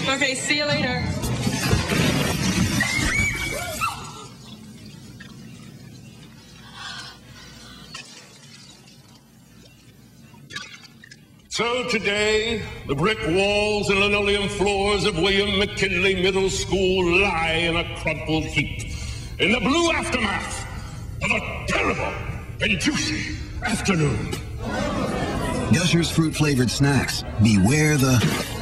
Okay, see you later. So today, the brick walls and linoleum floors of William McKinley Middle School lie in a crumpled heap in the blue aftermath of a terrible and juicy afternoon. Gushers fruit-flavored snacks. Beware the...